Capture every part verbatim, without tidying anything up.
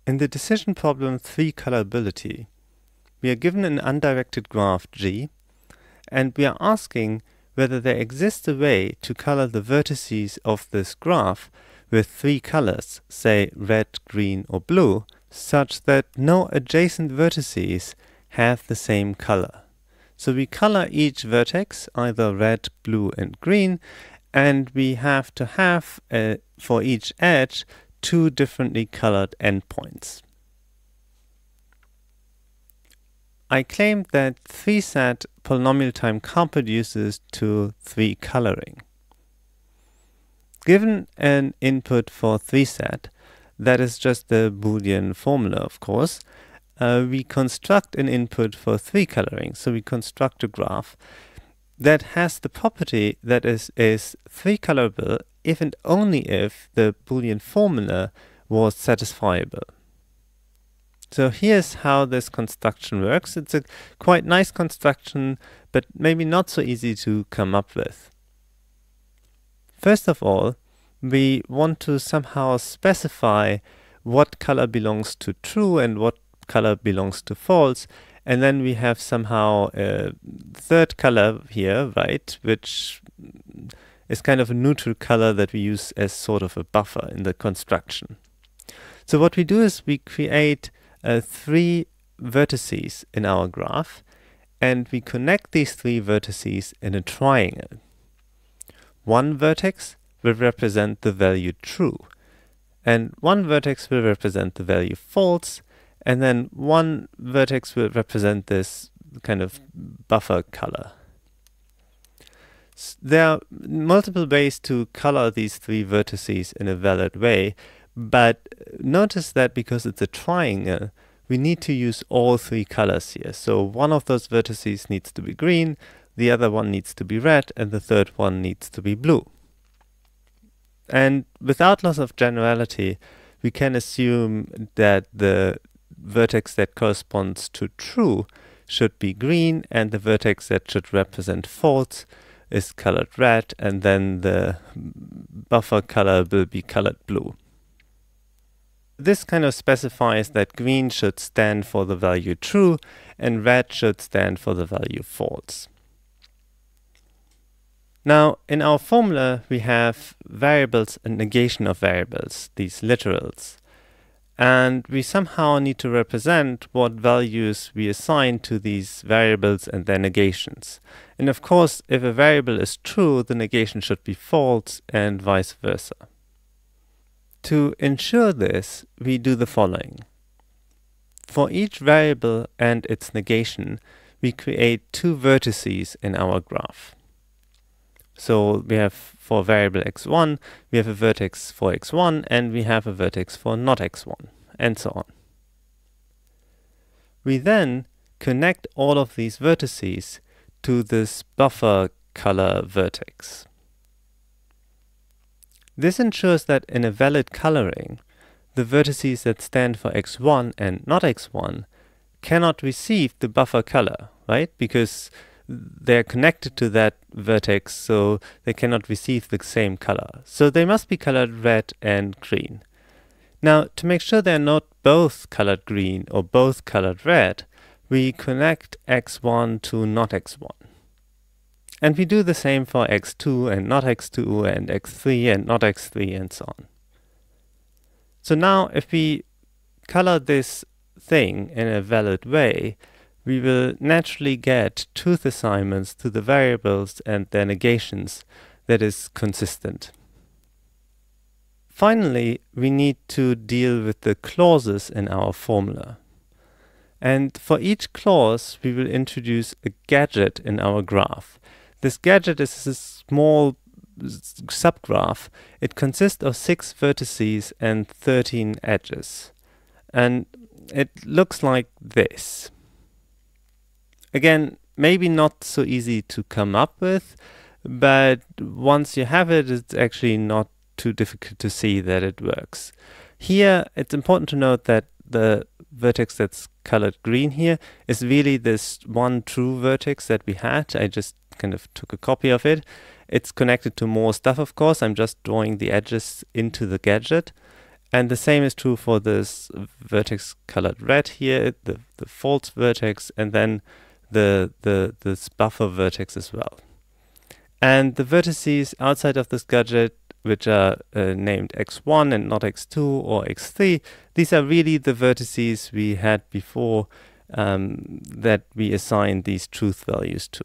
In the decision problem three colorability, we are given an undirected graph G, and we are asking whether there exists a way to color the vertices of this graph with three colors, say red, green or blue, such that no adjacent vertices have the same color. So we color each vertex either red, blue and green, and we have to have, uh, for each edge, two differently colored endpoints. I claimed that three set polynomial time comproduces to three coloring. Given an input for three set, that is just the Boolean formula of course, uh, we construct an input for three coloring. So we construct a graph that has the property that is, is three colorable if and only if the Boolean formula was satisfiable. So here's how this construction works. It's a quite nice construction, but maybe not so easy to come up with. First of all, we want to somehow specify what color belongs to true and what color belongs to false. And then we have somehow a third color here, right, which is kind of a neutral color that we use as sort of a buffer in the construction. So what we do is we create uh, three vertices in our graph, and we connect these three vertices in a triangle. One vertex will represent the value true, and one vertex will represent the value false, and then one vertex will represent this kind of buffer color. S there are multiple ways to color these three vertices in a valid way, but notice that because it's a triangle, we need to use all three colors here. So one of those vertices needs to be green, the other one needs to be red, and the third one needs to be blue. And without loss of generality, we can assume that the vertex that corresponds to true should be green, and the vertex that should represent false is colored red, and then the buffer color will be colored blue. This kind of specifies that green should stand for the value true and red should stand for the value false. Now, in our formula, we have variables and negation of variables, these literals. And we somehow need to represent what values we assign to these variables and their negations. And of course, if a variable is true, the negation should be false and vice versa. To ensure this, we do the following. For each variable and its negation, we create two vertices in our graph. So we have for variable x one, we have a vertex for x one, and we have a vertex for not x one, and so on. We then connect all of these vertices to this buffer color vertex. This ensures that in a valid coloring, the vertices that stand for x one and not x one cannot receive the buffer color, right? Because they're connected to that vertex, so they cannot receive the same color. So they must be colored red and green. Now, to make sure they're not both colored green or both colored red, we connect x one to not x one. And we do the same for x two and not x two and x three and not x three and so on. So now if we color this thing in a valid way, we will naturally get truth assignments to the variables and their negations that is consistent. Finally, we need to deal with the clauses in our formula. And for each clause, we will introduce a gadget in our graph. This gadget is a small subgraph. It consists of six vertices and thirteen edges. And it looks like this. Again, maybe not so easy to come up with, but once you have it, it's actually not too difficult to see that it works. Here, it's important to note that the vertex that's colored green here is really this one true vertex that we had. I just kind of took a copy of it. It's connected to more stuff, of course. I'm just drawing the edges into the gadget. And the same is true for this vertex colored red here, the, the false vertex, and then the, the this buffer vertex as well. And the vertices outside of this gadget, which are uh, named x one and not x two or x three, these are really the vertices we had before um, that we assigned these truth values to.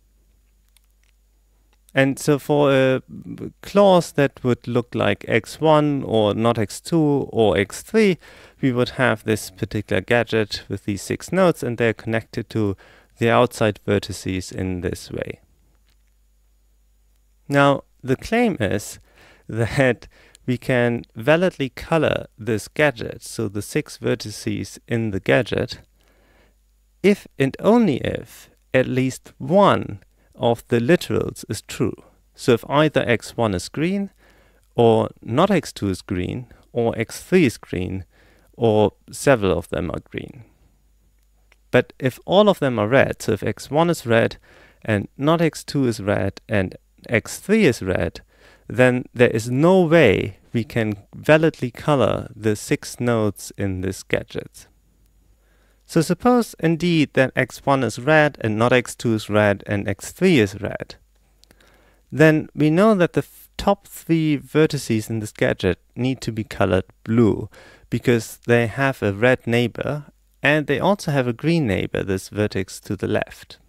And so for a clause that would look like x one or not x two or x three, we would have this particular gadget with these six nodes, and they're connected to the outside vertices in this way. Now, the claim is that we can validly color this gadget, so the six vertices in the gadget, if and only if at least one of the literals is true. So if either x one is green, or not x two is green, or x three is green, or several of them are green. But if all of them are red, so if x one is red, and not x two is red, and x three is red, then there is no way we can validly color the six nodes in this gadget. So suppose indeed that x one is red and not x two is red and x three is red. Then we know that the top three vertices in this gadget need to be colored blue because they have a red neighbor and they also have a green neighbor, this vertex to the left.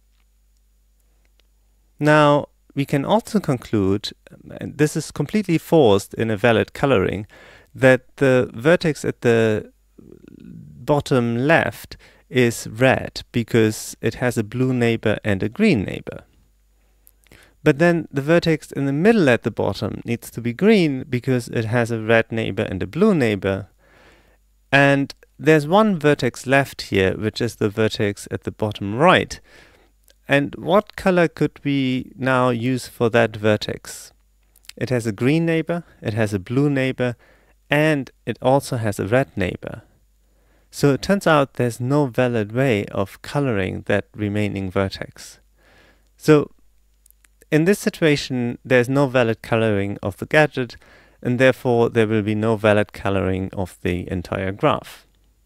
Now we can also conclude, and this is completely forced in a valid coloring, that the vertex at the bottom left is red because it has a blue neighbor and a green neighbor. But then the vertex in the middle at the bottom needs to be green because it has a red neighbor and a blue neighbor. And there's one vertex left here, which is the vertex at the bottom right. And what color could we now use for that vertex? It has a green neighbor, it has a blue neighbor, and it also has a red neighbor. So it turns out there's no valid way of coloring that remaining vertex. So in this situation, there's no valid coloring of the gadget, and therefore there will be no valid coloring of the entire graph.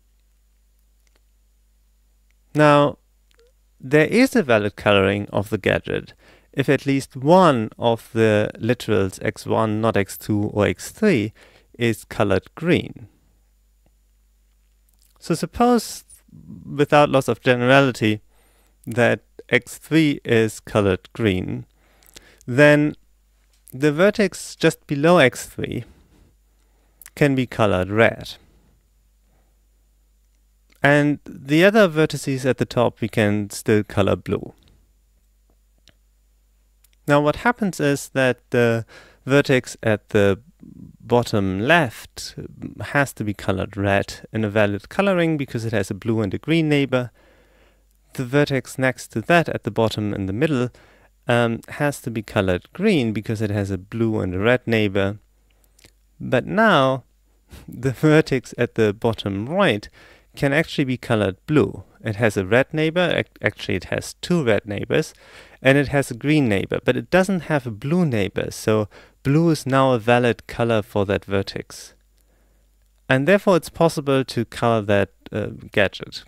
Now, there is a valid coloring of the gadget if at least one of the literals x one, not x two, or x three is colored green. So suppose, without loss of generality, that x three is colored green, then the vertex just below x three can be colored red. And the other vertices at the top we can still color blue. Now what happens is that the vertex at the bottom left has to be colored red in a valid coloring because it has a blue and a green neighbor. The vertex next to that at the bottom in the middle um, has to be colored green because it has a blue and a red neighbor. But now the vertex at the bottom right can actually be colored blue. It has a red neighbor, actually it has two red neighbors, and it has a green neighbor, but it doesn't have a blue neighbor, so blue is now a valid color for that vertex. And therefore it's possible to color that uh, gadget.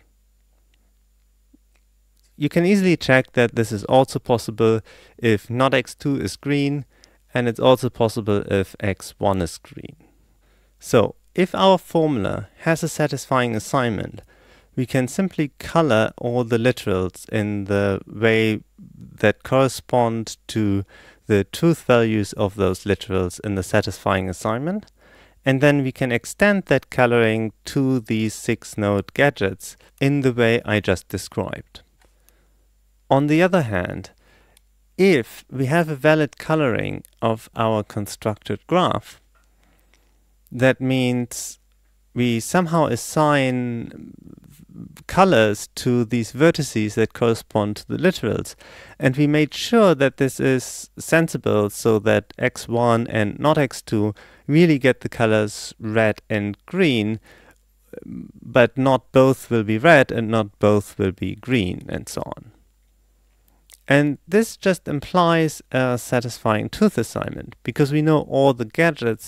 You can easily check that this is also possible if not x two is green, and it's also possible if x one is green. So if our formula has a satisfying assignment, we can simply color all the literals in the way that correspond to the truth values of those literals in the satisfying assignment, and then we can extend that coloring to these six node gadgets in the way I just described. On the other hand, if we have a valid coloring of our constructed graph, that means we somehow assign colors to these vertices that correspond to the literals. And we made sure that this is sensible so that x one and not x two really get the colors red and green, but not both will be red and not both will be green, and so on. And this just implies a satisfying truth assignment, because we know all the gadgets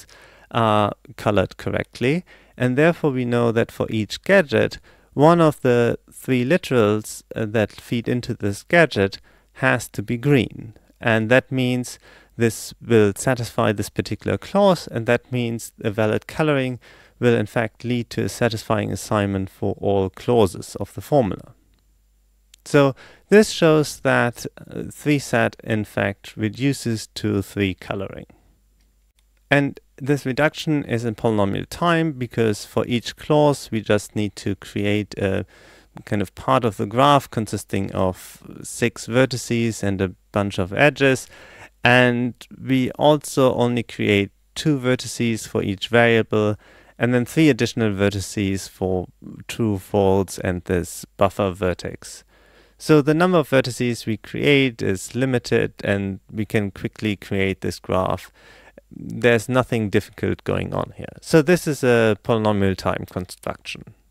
are colored correctly, and therefore we know that for each gadget, one of the three literals uh, that feed into this gadget has to be green. And that means this will satisfy this particular clause, and that means a valid coloring will in fact lead to a satisfying assignment for all clauses of the formula. So this shows that uh, three set in fact reduces to three coloring. And this reduction is in polynomial time because for each clause we just need to create a kind of part of the graph consisting of six vertices and a bunch of edges, and we also only create two vertices for each variable and then three additional vertices for true, false, and this buffer vertex. So the number of vertices we create is limited and we can quickly create this graph. There's nothing difficult going on here. So this is a polynomial time construction.